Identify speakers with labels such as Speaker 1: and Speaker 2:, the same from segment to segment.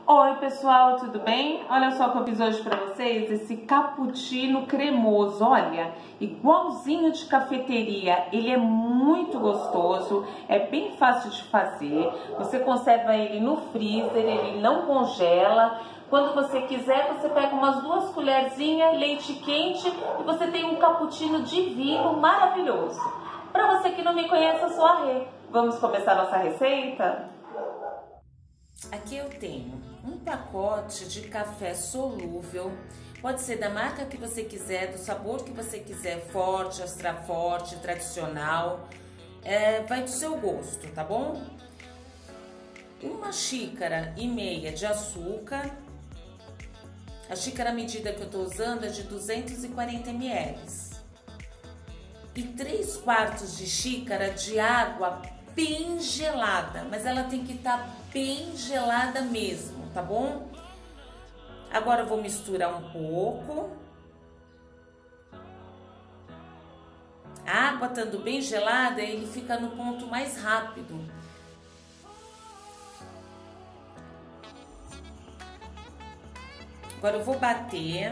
Speaker 1: Oi pessoal, tudo bem? Olha só o que eu fiz hoje para vocês, esse cappuccino cremoso, olha, igualzinho de cafeteria, ele é muito gostoso, é bem fácil de fazer, você conserva ele no freezer, ele não congela, quando você quiser você pega umas 2 colherzinhas, leite quente e você tem um cappuccino divino, maravilhoso. Para você que não me conhece, eu sou a Rê. Vamos começar nossa receita?
Speaker 2: Aqui eu tenho um pacote de café solúvel, pode ser da marca que você quiser, do sabor que você quiser, forte, extra forte, tradicional, vai do seu gosto, tá bom? 1,5 xícara de açúcar, a xícara medida que eu tô usando é de 240 ml, e 3/4 de xícara de água bem gelada, mas ela tem que estar bem gelada mesmo, tá bom? Agora eu vou misturar um pouco. A água estando bem gelada, ele fica no ponto mais rápido. Agora eu vou bater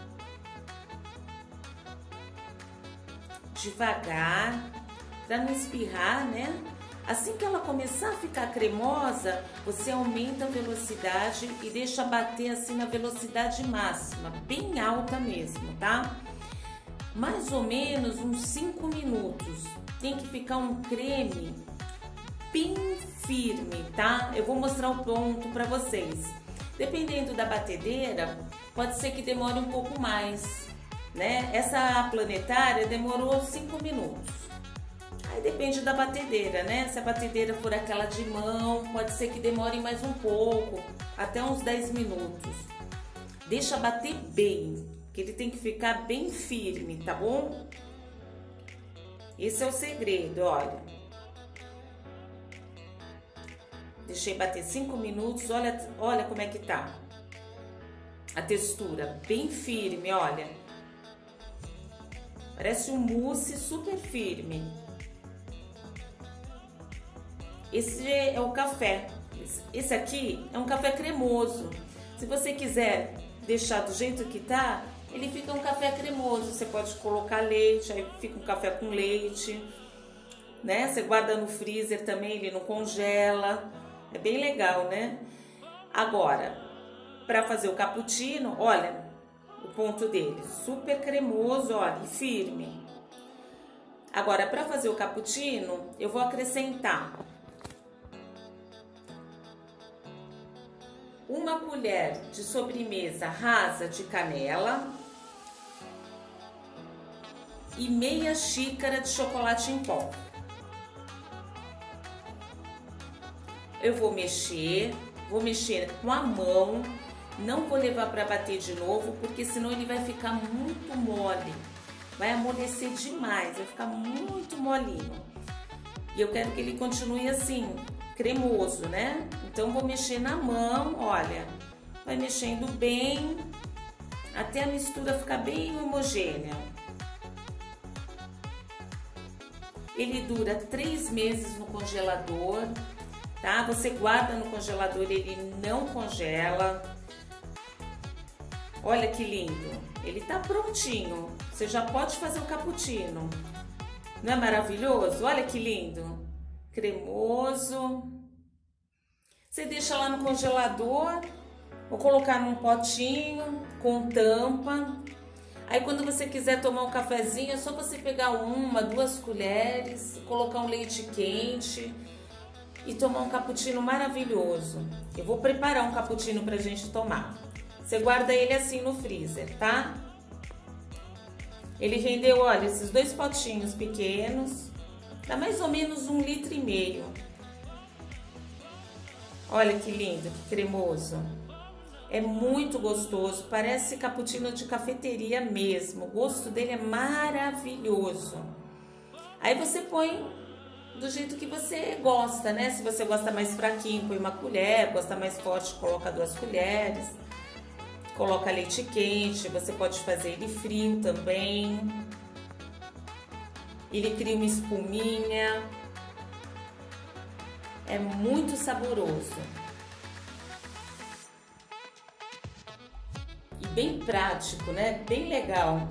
Speaker 2: devagar, para não espirrar, né? Assim que ela começar a ficar cremosa, você aumenta a velocidade e deixa bater assim na velocidade máxima, bem alta mesmo, tá? Mais ou menos uns 5 minutos. Tem que ficar um creme bem firme, tá? Eu vou mostrar o ponto para vocês. Dependendo da batedeira, pode ser que demore um pouco mais, né? Essa planetária demorou 5 minutos. Aí depende da batedeira, né? Se a batedeira for aquela de mão, pode ser que demore mais um pouco, até uns 10 minutos. Deixa bater bem, que ele tem que ficar bem firme, tá bom? Esse é o segredo, olha. Deixei bater 5 minutos, olha como é que tá. A textura bem firme, olha. Parece um mousse super firme. Esse é o café. Esse aqui é um café cremoso. Se você quiser deixar do jeito que tá, ele fica um café cremoso. Você pode colocar leite, aí fica um café com leite, né? Você guarda no freezer também, ele não congela. É bem legal, né? Agora, para fazer o cappuccino, olha o ponto dele, super cremoso, olha, e firme. Agora, para fazer o cappuccino, eu vou acrescentar 1 colher de sobremesa rasa de canela e meia xícara de chocolate em pó. Eu vou mexer com a mão, não vou levar para bater de novo, porque senão ele vai ficar muito mole, vai amolecer demais, vai ficar muito molinho. E eu quero que ele continue assim, cremoso, né? Então vou mexer na mão, olha, vai mexendo bem, até a mistura ficar bem homogênea. Ele dura 3 meses no congelador, tá? Você guarda no congelador, ele não congela. Olha que lindo, ele tá prontinho, você já pode fazer o cappuccino. Não é maravilhoso? Olha que lindo, cremoso. Você deixa lá no congelador, vou colocar num potinho com tampa. Aí quando você quiser tomar um cafezinho, é só você pegar 1, 2 colheres, colocar um leite quente e tomar um cappuccino maravilhoso. Eu vou preparar um cappuccino pra gente tomar. Você guarda ele assim no freezer, tá? Ele rendeu, olha, esses 2 potinhos pequenos, dá mais ou menos 1,5 litro. Olha que lindo, que cremoso. É muito gostoso, parece cappuccino de cafeteria mesmo. O gosto dele é maravilhoso. Aí você põe do jeito que você gosta, né? Se você gosta mais fraquinho, põe 1 colher, gosta mais forte, coloca 2 colheres. Coloca leite quente, você pode fazer ele frio também. Ele cria uma espuminha. É muito saboroso. bem prático, né? Bem legal.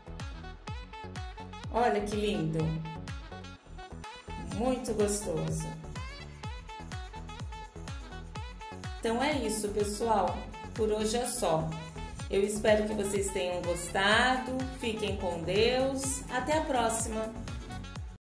Speaker 2: Olha que lindo. Muito gostoso. Então é isso, pessoal. Por hoje é só. Eu espero que vocês tenham gostado. Fiquem com Deus. Até a próxima.